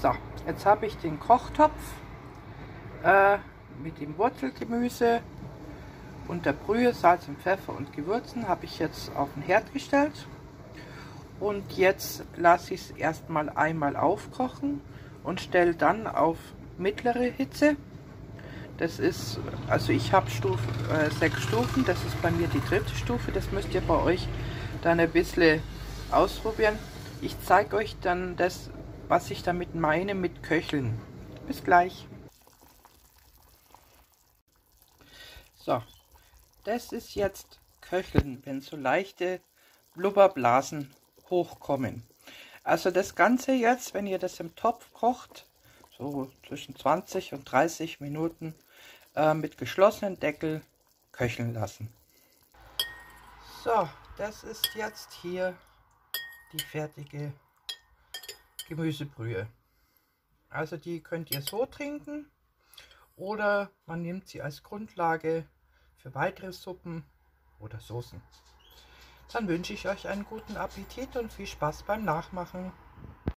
So, jetzt habe ich den Kochtopf mit dem Wurzelgemüse und der Brühe, Salz und Pfeffer und Gewürzen habe ich jetzt auf den Herd gestellt. Und jetzt lasse ich es erstmal einmal aufkochen und stelle dann auf mittlere Hitze. Das ist, also ich habe 6 Stufen, das ist bei mir die 3. Stufe, das müsst ihr bei euch dann ein bisschen ausprobieren. Ich zeige euch dann das, was ich damit meine mit Köcheln. Bis gleich. So, das ist jetzt Köcheln, wenn so leichte Blubberblasen hochkommen. Also das Ganze jetzt, wenn ihr das im Topf kocht, so zwischen 20 und 30 Minuten mit geschlossenem Deckel köcheln lassen. So, das ist jetzt hier die fertige Gemüsebrühe. Also die könnt ihr so trinken oder man nimmt sie als Grundlage für weitere Suppen oder Soßen. Dann wünsche ich euch einen guten Appetit und viel Spaß beim Nachmachen.